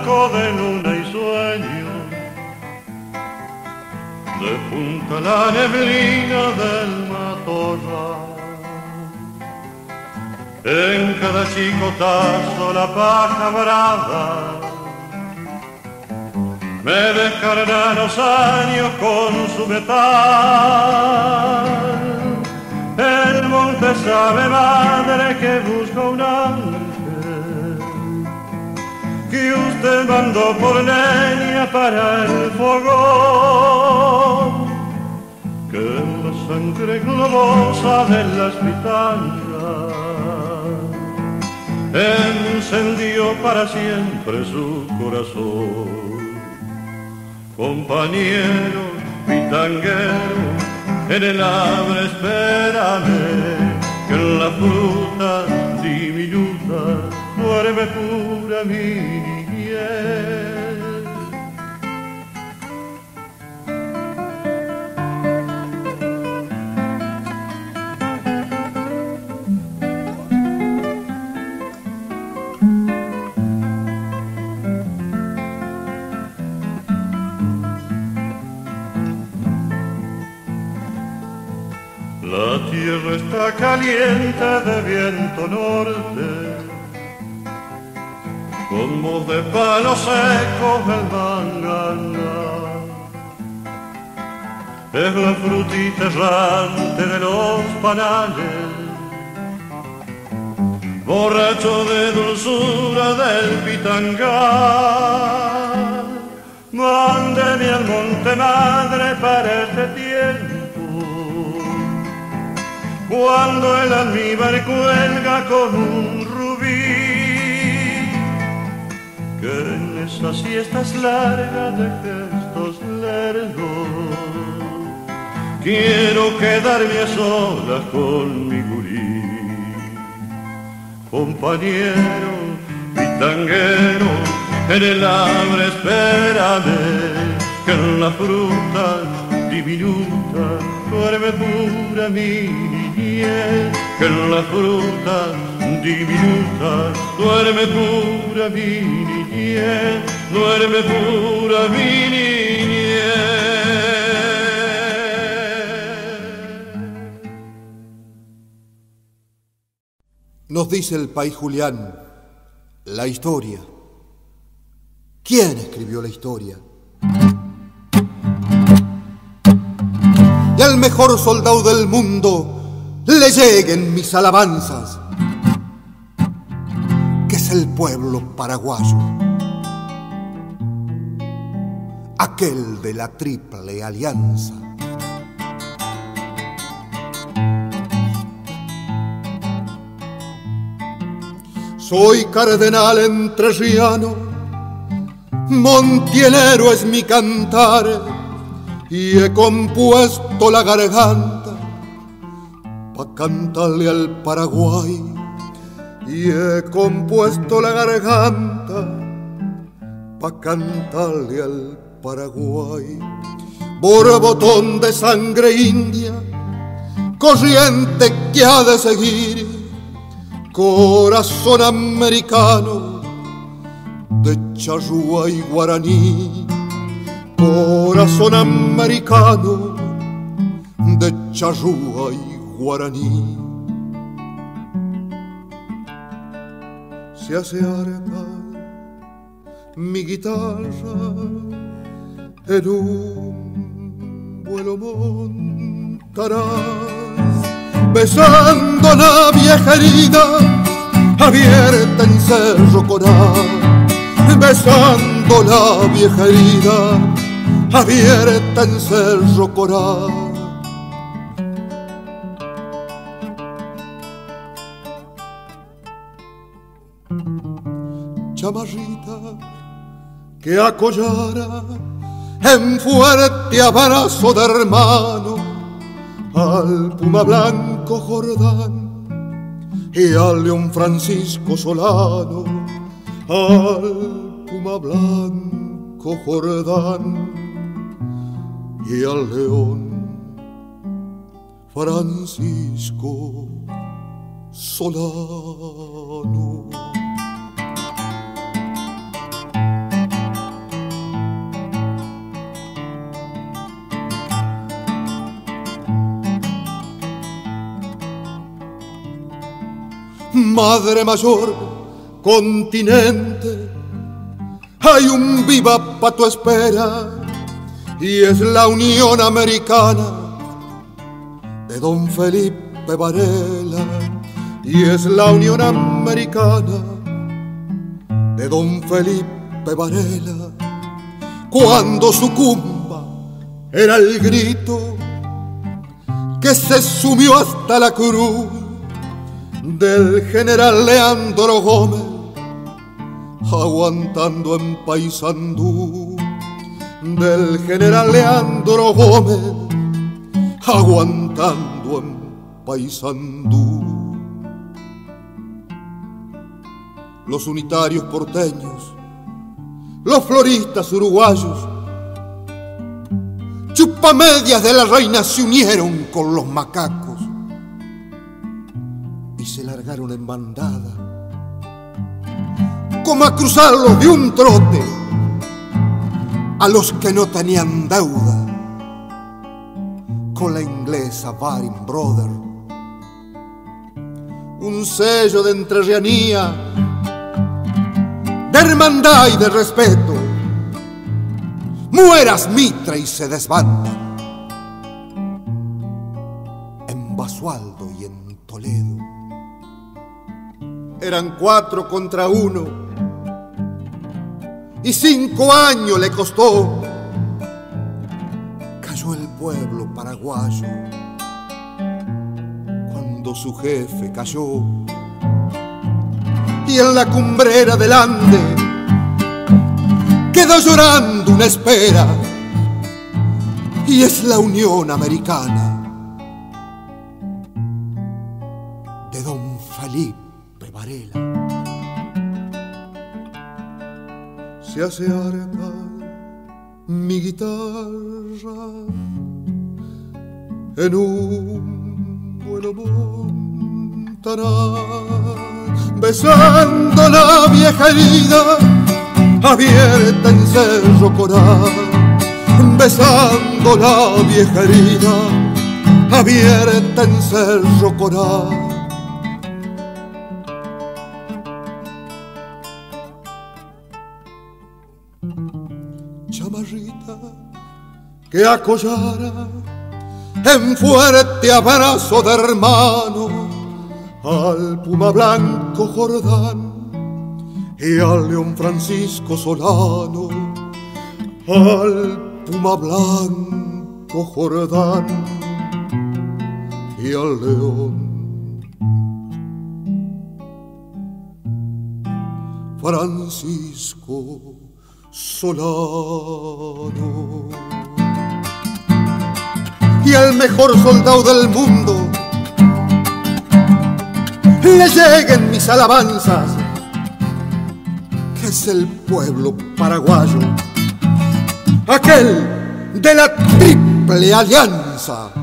blanco de luna y sueño, despunta la neblina del matorral. En cada chicotazo la paja brava me descarga los años con su metal. El monte sabe, madre, que busca un ángel que usted mandó por leña para el fogón, que la sangre globosa de las pitangas encendió para siempre su corazón. Compañero pitanguero, en el hambre espérame, que en la fruta diminuta duerme pura mi niñez. La tierra está caliente de viento norte, con voz de palo seco el mangana. Es la frutita errante de los panales, borracho de dulzura del pitangal. Mándeme al monte, madre, para este tiempo, cuando el almíbar cuelga con un rubí, que en esas siestas largas de gestos lerdos quiero quedarme a solas con mi gurí. Compañero pitanguero, en el hambre espérame, que en la fruta diminuta duerme pura mi niñez, que en la fruta diminuta duerme pura mi niñez, duerme pura mi niñez. Nos dice el país Julián, la historia. ¿Quién escribió la historia? Y al mejor soldado del mundo le lleguen mis alabanzas, que es el pueblo paraguayo, aquel de la Triple Alianza. Soy cardenal entrerriano, montielero es mi cantar, y he compuesto la garganta pa' cantarle al Paraguay. Y he compuesto la garganta pa' cantarle al Paraguay. Borbotón de sangre india, corriente que ha de seguir, corazón americano de charrúa y guaraní. Corazón americano de charrúa y guaraní. Se acerca mi guitarra, en un vuelo montarás, besando la vieja herida abierta en Cerro Coral, besando la vieja herida abierta en Cerro Coral. Chamarrita que acollara en fuerte abrazo de hermano al Puma Blanco Jordán y al León Francisco Solano, al Puma Blanco Jordán y al León Francisco Solano. Madre mayor, continente, hay un viva pa' tu espera, y es la Unión Americana de don Felipe Varela, y es la Unión Americana de don Felipe Varela. Cuando sucumba era el grito que se sumió hasta la cruz del general Leandro Gómez, aguantando en Paysandú, del general Leandro Gómez, aguantando en Paysandú. Los unitarios porteños, los floristas uruguayos, chupamedias de la reina se unieron con los macacos y se largaron en bandada, como a cruzarlos de un trote a los que no tenían deuda con la inglesa Baring Brother. Un sello de entrerrianía, de hermandad y de respeto, mueras Mitre y se desbandan en Basualdo y en Toledo. Eran 4 contra 1 y 5 años le costó. Cayó el pueblo paraguayo cuando su jefe cayó, y en la cumbrera del Ande quedó llorando una espera, y es la Unión Americana de don Felipe Varela. Se hace arpa mi guitarra en un vuelo montañar, besando la vieja herida abierta en Cerro Coral, besando la vieja herida abierta en Cerro Coral. Chamarrita que acollara en fuerte abrazo de hermano al Puma Blanco Jordán y al León Francisco Solano, al Puma Blanco Jordán y al León Francisco Solano. Y el mejor soldado del mundo le lleguen mis alabanzas, que es el pueblo paraguayo, aquel de la Triple Alianza.